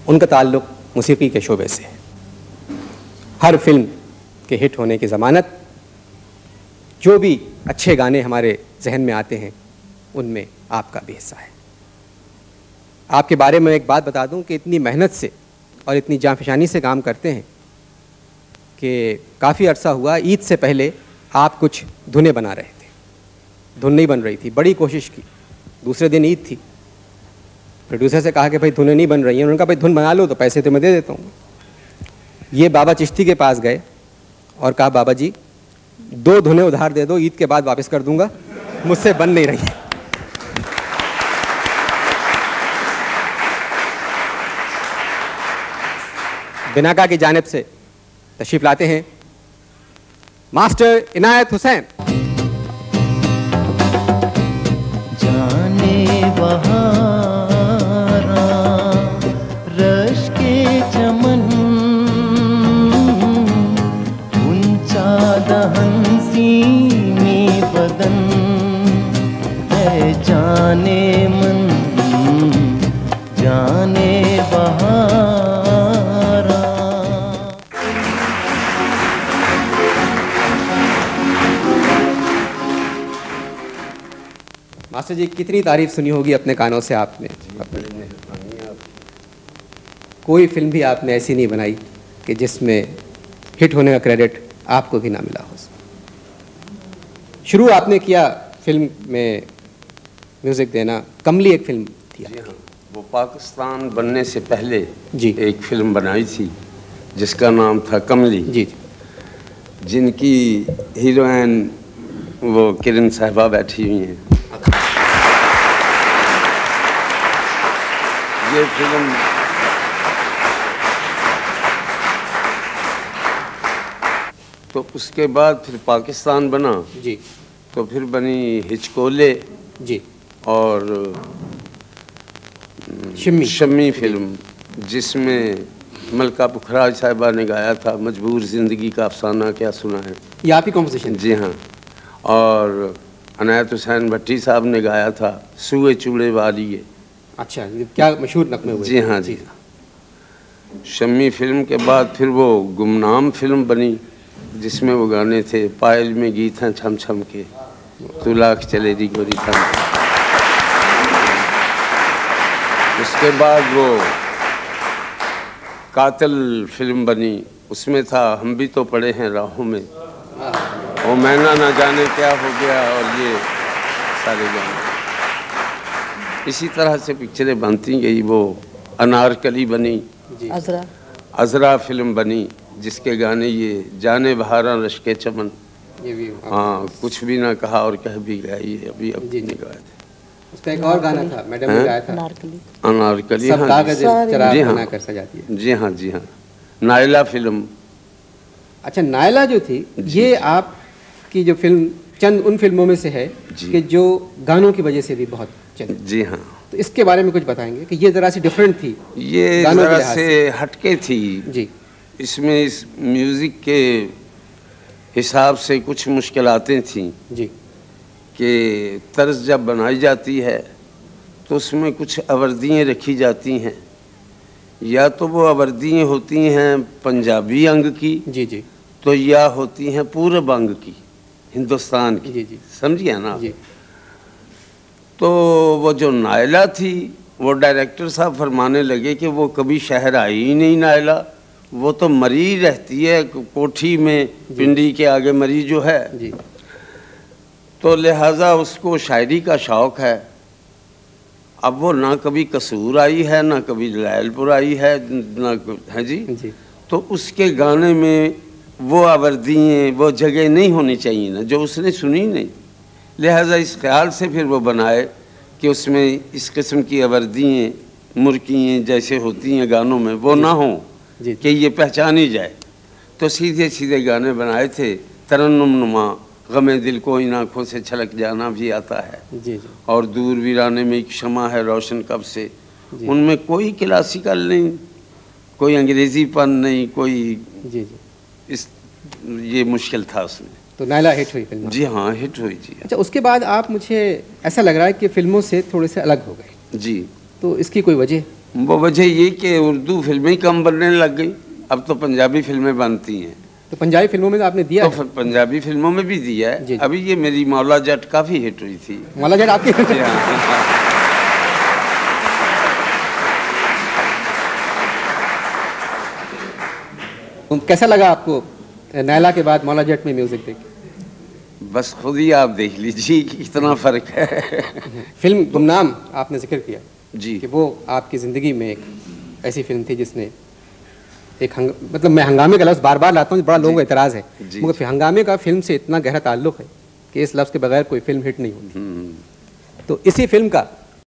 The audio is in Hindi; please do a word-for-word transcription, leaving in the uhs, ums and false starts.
उनका ताल्लुक़ मौसीक़ी के शोबे से है। हर फिल्म के हिट होने की ज़मानत, जो भी अच्छे गाने हमारे जहन में आते हैं उनमें आपका भी हिस्सा है। आपके बारे में एक बात बता दूं कि इतनी मेहनत से और इतनी जांफशानी से काम करते हैं कि काफ़ी अरसा हुआ, ईद से पहले आप कुछ धुनें बना रहे थे, धुन नहीं बन रही थी, बड़ी कोशिश की, दूसरे दिन ईद थी, प्रोड्यूसर से कहा कि भाई धुनें नहीं बन रही हैं, उन्होंने कहा भाई धुन बना लो तो पैसे तो मैं दे देता हूँ। ये बाबा चिश्ती के पास गए और कहा बाबा जी दो धुनें उधार दे दो, ईद के बाद वापस कर दूंगा, मुझसे बन नहीं रही है। बिनाका की जानिब से तशरीफ लाते हैं मास्टर इनायत हुसैन। जाने बहारा रश के चमन, ऊंचा दहन सीने बदन है, जाने मन जाने बहारा। मास्टर जी कितनी तारीफ सुनी होगी अपने कानों से आपने, अपने कोई फिल्म भी आपने ऐसी नहीं बनाई कि जिसमें हिट होने का क्रेडिट आपको भी ना मिला हो। शुरू आपने किया फिल्म में म्यूज़िक देना, कमली एक फिल्म थी। जी हाँ, वो पाकिस्तान बनने से पहले जी एक फिल्म बनाई थी जिसका नाम था कमली। जी जिनकी हीरोइन वो किरण साहिबा बैठी हुई हैं। ये फिल्म तो उसके बाद फिर पाकिस्तान बना जी, तो फिर बनी हिचकोले जी और शम्मी शम्मी फिल्म, जिसमें मलका पुखराज साहिबा ने गाया था मजबूर ज़िंदगी का अफसाना क्या सुना है। ये आप ही कॉम्पोजिशन? जी हाँ, और इनायत हुसैन भट्टी साहब ने गाया था सूए चूड़े वाली है। अच्छा, क्या मशहूर नगमे हुए? जी हाँ जी। शम्मी फिल्म के बाद फिर वो गुमनाम फिल्म बनी जिसमें वो गाने थे पायल में गीत हैं छम छम के, तू लाख चले दी गोरी थम। उसके बाद वो कातिल फिल्म बनी, उसमें था हम भी तो पड़े हैं राहों में, और मैना ना जाने क्या हो गया, और ये सारे गाने। इसी तरह से पिक्चरें बनती गई। वो अनारकली बनी, अजरा अजरा फिल्म बनी जिसके गाने ये जाने बहारा रश के चमन, ये भी हाँ कुछ भी ना कहा और कह भी गया, ये अभी अब जी, नहीं गाए थे। उसका एक और गाना था, मैडम ने गाया था, अनारकली अनारकली। सब हाँ कागज चराग जी हाँ, बना कर सजाती है। जी हाँ जी हाँ। नायला फिल्म। अच्छा, नायला जो थी ये आपकी जो फिल्म चंद उन फिल्मों में से है कि जो गानों की वजह से भी बहुत चली। जी हाँ, तो इसके बारे में कुछ बताएंगे कि ये ज़रा सी डिफरेंट थी, ये गानों के जरा लिहाज से हटके थी जी। इसमें इस म्यूज़िक के हिसाब से कुछ मुश्किलातें थीं जी कि तर्ज जब बनाई जाती है तो उसमें कुछ आवर्दियाँ रखी जाती हैं, या तो वो आवर्दियाँ होती हैं पंजाबी अंग की, जी जी तो या होती हैं पूरब अंग की, हिंदुस्तान की। जी जी समझिए ना। जी। तो वो जो नायला थी वो डायरेक्टर साहब फरमाने लगे कि वो कभी शहर आई ही नहीं नायला, वो तो मरी रहती है कोठी में, पिंडी के आगे मरी जो है जी। तो लिहाजा उसको शायरी का शौक़ है। अब वो ना कभी कसूर आई है, ना कभी लैलपुर आई है, ना है जी, जी। तो उसके गाने में वो आवर्दियाँ, वो जगह नहीं होनी चाहिए ना जो उसने सुनी नहीं। लिहाजा इस ख्याल से फिर वो बनाए कि उसमें इस किस्म की आवर्दियाँ, मुर्कियाँ जैसे होती हैं गानों में वो ना हों कि ये पहचानी जाए। तो सीधे सीधे गाने बनाए थे। तरन्नुम नुमा गमे दिल को इन आँखों से छलक जाना भी आता है, जी जी। और दूर वीराने में एक शमा है रोशन कब से। उनमें कोई क्लासिकल नहीं, कोई अंग्रेजीपन नहीं, कोई जी जी। इस ये मुश्किल था उसमें। तो नायला हिट हुई फिल्म? जी हाँ, हिट हुई जी। अच्छा, उसके बाद आप, मुझे ऐसा लग रहा है कि फिल्मों से थोड़े से अलग हो गए जी। तो इसकी कोई वजह? वो वजह ये कि उर्दू फिल्में कम बनने लग गई, अब तो पंजाबी फिल्में बनती हैं। तो पंजाबी फिल्मों में तो आपने दिया तो है? फिर पंजाबी फिल्मों में भी दिया है। जी, जी। अभी ये मेरी मौला जट काफ़ी हिट हुई थी। मौला जट आपकी? जी हाँ। कैसा लगा आपको नैला के बाद मौला जट में म्यूजिक देख? बस खुद ही आप देख लीजिए कि कितना फर्क है। फिल्म गुमनाम आपने जिक्र किया जी कि वो आपकी ज़िंदगी में एक ऐसी फिल्म थी जिसने एक हंग, मतलब मैं हंगामे का लफ्ज़ बार बार लाता हूँ, बड़ा लोगों को एतराज़ है, मगर फिर हंगामे का फिल्म से इतना गहरा ताल्लुक़ है कि इस लफ्ज़ के बगैर कोई फिल्म हिट नहीं होती। तो इसी फिल्म का